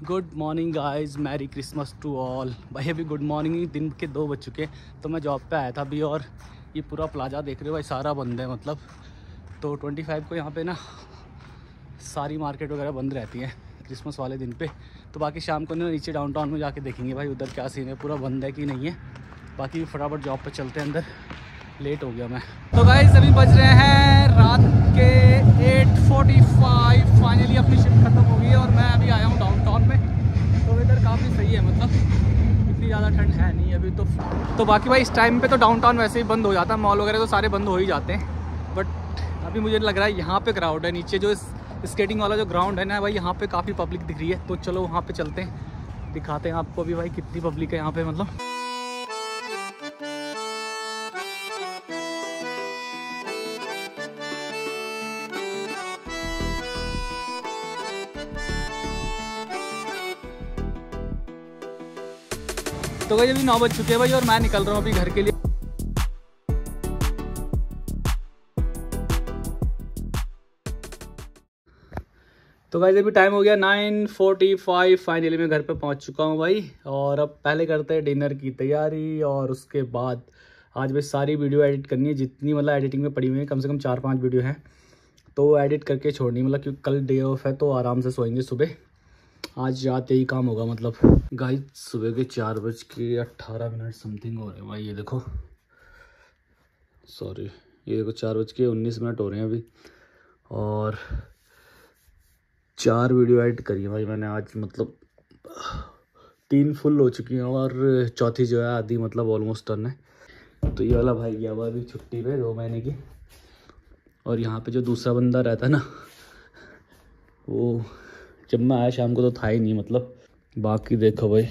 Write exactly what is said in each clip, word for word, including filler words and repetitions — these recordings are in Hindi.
Good morning guys, merry Christmas to all. भाई अभी गुड मॉर्निंग दिन के दो बज चुके तो मैं जॉब पे आया था अभी, और ये पूरा प्लाजा देख रहे हो भाई, सारा बंद है। मतलब तो पच्चीस को यहाँ पे ना सारी मार्केट वगैरह बंद रहती है क्रिसमस वाले दिन पे। तो बाकी शाम को ना नीचे डाउनटाउन में जाके देखेंगे भाई उधर क्या सीन है, पूरा बंद है कि नहीं है। बाकी फटाफट जॉब पे चलते हैं, अंदर लेट हो गया मैं। तो गाइस अभी बज रहे हैं रात के आठ पैंतालीस। फाइनली अपनी शिफ्ट ख़त्म हो गई है और मैं अभी आया हूँ डाउनटाउन में। तो इधर काफ़ी सही है, मतलब इतनी ज़्यादा ठंड है नहीं अभी तो। तो बाकी भाई इस टाइम पे तो डाउनटाउन वैसे ही बंद हो जाता है, मॉल वगैरह तो सारे बंद हो ही जाते हैं। बट अभी मुझे लग रहा है यहाँ पे क्राउड है, नीचे जो स्केटिंग वाला जो ग्राउंड है ना भाई, यहाँ पे काफ़ी पब्लिक दिख रही है। तो चलो वहाँ पे चलते हैं, दिखाते हैं आपको अभी भाई कितनी पब्लिक है यहाँ पे। मतलब तो भाई अभी नौ बज चुके हैं भाई, और मैं निकल रहा हूँ अभी घर के लिए। तो भाई अभी टाइम हो गया नाइन फोर्टी फाइव। फाइनली मैं घर पे पहुँच चुका हूँ भाई, और अब पहले करते हैं डिनर की तैयारी, और उसके बाद आज भाई सारी वीडियो एडिट करनी है जितनी मतलब एडिटिंग में पड़ी हुई है। कम से कम चार पाँच वीडियो हैं तो एडिट करके छोड़नी, मतलब क्योंकि कल डे ऑफ है तो आराम से सोएंगे। सुबह आज जाते ही काम होगा। मतलब गाइस सुबह के चार बज के अट्ठारह मिनट समथिंग हो रहे हैं भाई, ये देखो, सॉरी ये देखो चार बज के उन्नीस मिनट हो रहे हैं अभी, और चार वीडियो एडिट करी है भाई मैंने आज। मतलब तीन फुल हो चुकी हैं और चौथी जो है आधी, मतलब ऑलमोस्ट डन है। तो ये वाला भाई गया हुआ अभी छुट्टी पे दो महीने की, और यहाँ पे जो दूसरा बंदा रहता है ना, वो जब मैं आया शाम को तो था ही नहीं। मतलब बाकी देखो भाई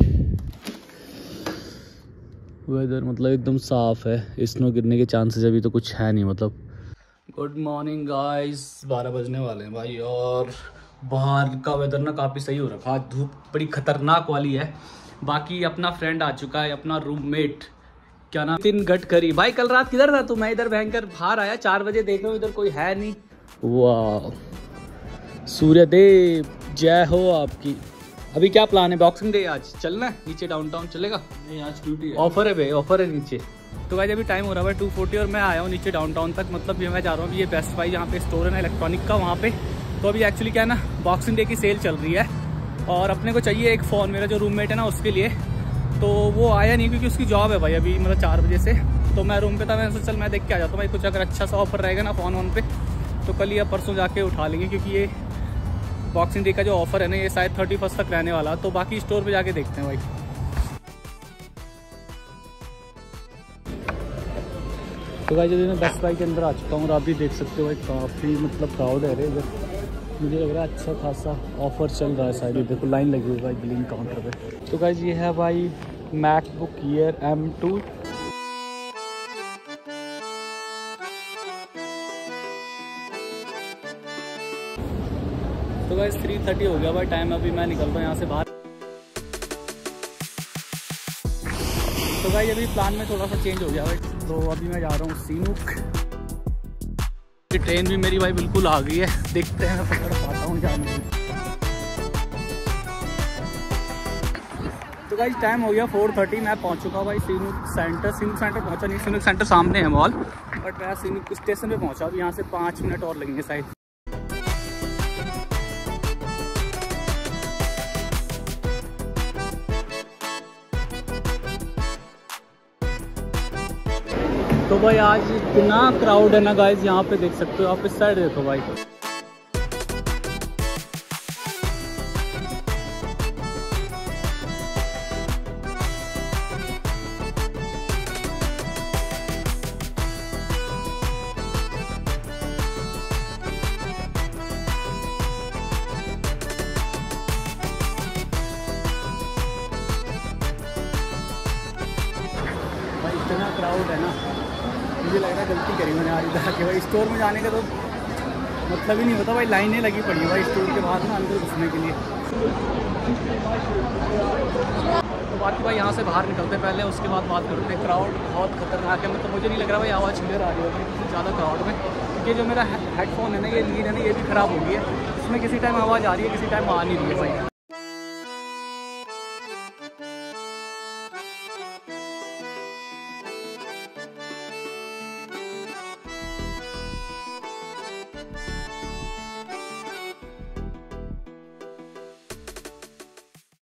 वेदर मतलब एकदम साफ़ है, स्नो गिरने के चांसेस अभी तो कुछ है नहीं। मतलब गुड मॉर्निंग गाइस, बारह बजने वाले हैं भाई, और बाहर का वेदर ना काफ़ी सही हो रखा है। धूप बड़ी खतरनाक वाली है। बाकी अपना फ्रेंड आ चुका है, अपना रूममेट, क्या नाम, नितिन गडकरी। भाई कल रात किधर था तू? मैं इधर भयंकर बाहर आया चार बजे, देख रहा हूँ इधर कोई है नहीं। वाह सूर्यदेव जय हो आपकी। अभी क्या प्लान है? बॉक्सिंग डे आज चलना है नीचे डाउनटाउन, चलेगा? नहीं आज ड्यूटी है, ऑफर है भाई, ऑफर है नीचे। तो भाई अभी टाइम हो रहा है टू फोर्टी, और मैं आया हूँ नीचे डाउनटाउन तक। मतलब ये मैं जा रहा हूँ, ये बेस्ट बाई जहाँ पे स्टोर है ना इलेक्ट्रॉनिक का, वहाँ पे। तो अभी एक्चुअली क्या है ना, बॉक्सिंग डे की सेल चल रही है, और अपने को चाहिए एक फ़ोन, मेरा जो रूममेट है ना उसके लिए। तो वो आया नहीं क्योंकि उसकी जॉब है भाई अभी, मतलब चार बजे से। तो मैं रूम पे था, मैंने सोचा चल मैं देख के आ जाता हूँ भाई, कुछ अगर अच्छा सा ऑफर रहेगा ना फ़ोन वोन पे तो कल या परसों जाके उठा लेंगे, क्योंकि ये बॉक्सिंग डे का जो ऑफर है ना ये शायद थर्टी फर्स्ट तक रहने वाला। तो बाकी स्टोर पे जाके देखते हैं भाई। तो भाई जब मैं बेस्ट बाई के अंदर आ चुका हूँ, और आप भी देख सकते हो भाई काफ़ी मतलब क्राउड है रे इधर। मुझे लग रहा है अच्छा खासा ऑफर चल रहा है शायद, देखो लाइन लगी हुई है भाई बिलिंग काउंटर पे। तो गाइस ये है भाई मैकबुक एयर एम टू। तो गाइस थ्री थर्टी हो गया भाई टाइम, अभी मैं निकल रहा हूँ यहाँ से बाहर। तो भाई अभी प्लान में थोड़ा सा चेंज हो गया भाई, तो अभी मैं जा रहा हूँ सीनुक। ट्रेन भी मेरी भाई बिल्कुल आ गई है, देखते हैं मैं पकड़ पाता हूँ जाने की। तो गाइस टाइम हो गया फोर थर्टी, मैं पहुँच चुका हूँ भाई सीनुक सेंटर। सीनुक सेंटर पहुँचा नहीं, सीनुक सेंटर सामने है मॉल, बट मैं सीनुक स्टेशन पे पहुँचा। अभी यहाँ से पाँच मिनट और लगेंगे शायद। तो भाई आज इतना क्राउड है ना गाइस, यहाँ पे देख सकते हो आप, इस साइड देखो भाई। भाई इतना क्राउड है ना, मुझे लग रहा है गलती करी मैंने आज इधर आके भाई। स्टोर में जाने का तो मतलब ही नहीं होता भाई, लाइनें लगी पड़ी है भाई स्टोर के बाहर ना अंदर घुसने के लिए। तो बाकी भाई यहाँ से बाहर निकलते पहले, उसके बाद बात करते हैं। क्राउड बहुत खतरनाक है, मतलब मुझे नहीं लग रहा भाई आवाज़ क्लियर आ रही होगी इतनी ज़्यादा क्राउड में। ये जो मेरा हेडफोन है ना, ये लीड है ना, ये भी ख़राब हो गई है। इसमें किसी टाइम आवाज़ आ रही है, किसी टाइम आ नहीं रही है भाई।